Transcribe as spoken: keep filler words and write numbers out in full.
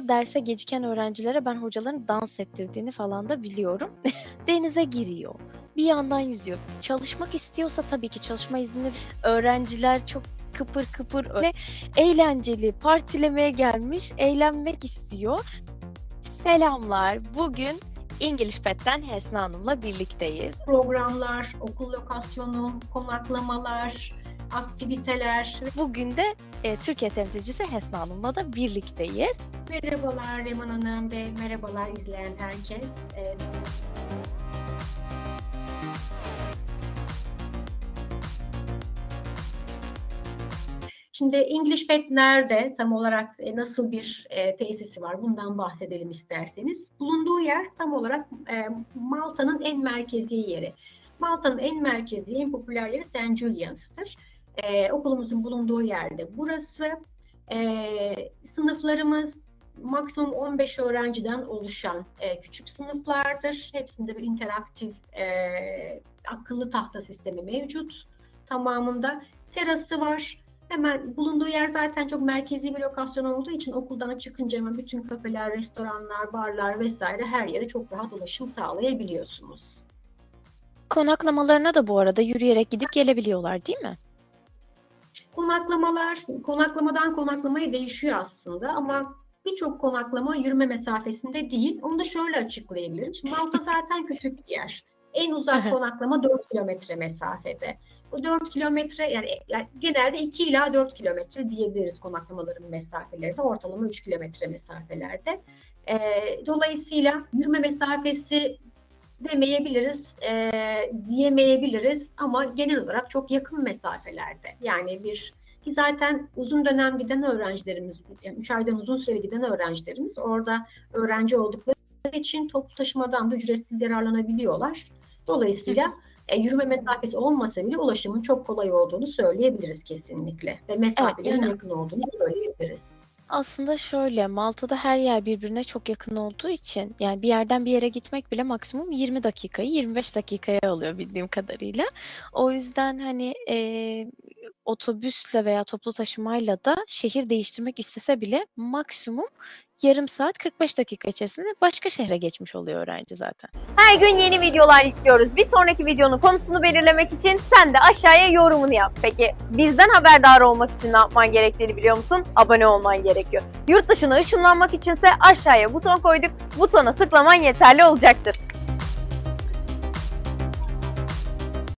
mesela derse geciken öğrencilere ben hocaların dans ettirdiğini falan da biliyorum. Denize giriyor, bir yandan yüzüyor. Çalışmak istiyorsa tabii ki çalışma izni, öğrenciler çok kıpır kıpır öyle eğlenceli, partilemeye gelmiş, eğlenmek istiyor. Selamlar, bugün English Pet'ten Hesna Hanım'la birlikteyiz. Programlar, okul lokasyonu, konaklamalar, aktiviteler. Bugün de e, Türkiye temsilcisi Hesna Hanım'la da birlikteyiz. Merhabalar Leman Hanım ve merhabalar izleyen herkes. Evet. Şimdi English Pet nerede? Tam olarak nasıl bir e, tesisi var? Bundan bahsedelim isterseniz. Bulunduğu yer tam olarak e, Malta'nın en merkezi yeri. Malta'nın en merkezi, en popüler yeri Saint Julian's'tır. E, okulumuzun bulunduğu yerde burası. E, sınıflarımız maksimum on beş öğrenciden oluşan e, küçük sınıflardır. Hepsinde bir interaktif e, akıllı tahta sistemi mevcut. Tamamında terası var. Hemen bulunduğu yer zaten çok merkezi bir lokasyon olduğu için okuldan çıkınca hemen bütün kafeler, restoranlar, barlar vesaire her yere çok rahat ulaşım sağlayabiliyorsunuz. Konaklamalarına da bu arada yürüyerek gidip gelebiliyorlar değil mi? Konaklamalar, konaklamadan konaklamaya değişiyor aslında ama birçok konaklama yürüme mesafesinde değil. Onu da şöyle açıklayabilirim. Şimdi Malta zaten küçük bir yer. En uzak konaklama dört kilometre mesafede. Bu dört kilometre yani, yani genelde iki ila dört kilometre diyebiliriz konaklamaların mesafelerine. Ortalama üç kilometre mesafelerde. E, dolayısıyla yürüme mesafesi demeyebiliriz, e, diyemeyebiliriz ama genel olarak çok yakın mesafelerde. Yani bir ki zaten uzun dönem giden öğrencilerimiz, yani üç aydan uzun süre giden öğrencilerimiz orada öğrenci oldukları için toplu taşımadan da ücretsiz yararlanabiliyorlar. Dolayısıyla e, yürüme mesafesi olmasa bile ulaşımın çok kolay olduğunu söyleyebiliriz kesinlikle ve mesafelerin evet, yani yakın olduğunu söyleyebiliriz. Aslında şöyle, Malta'da her yer birbirine çok yakın olduğu için yani bir yerden bir yere gitmek bile maksimum yirmi dakikayı yirmi beş dakikaya alıyor bildiğim kadarıyla. O yüzden hani e, otobüsle veya toplu taşımayla da şehir değiştirmek istese bile maksimum yarım saat kırk beş dakika içerisinde başka şehre geçmiş oluyor öğrenci zaten. Her gün yeni videolar yüklüyoruz. Bir sonraki videonun konusunu belirlemek için sen de aşağıya yorumunu yap. Peki bizden haberdar olmak için ne yapman gerektiğini biliyor musun? Abone olman gerekiyor. Yurt dışına ışınlanmak içinse aşağıya buton koyduk. Butona tıklaman yeterli olacaktır.